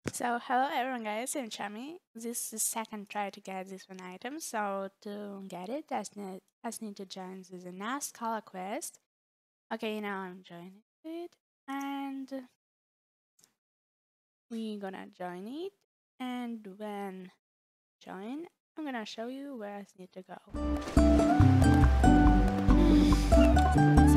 So hello everyone guys, I'm Chami. This is the second try to get this one item, so to get it, I just need to join the NARS color quest. Okay, now I'm joining it, and we gonna join it, and when join, I'm gonna show you where I need to go.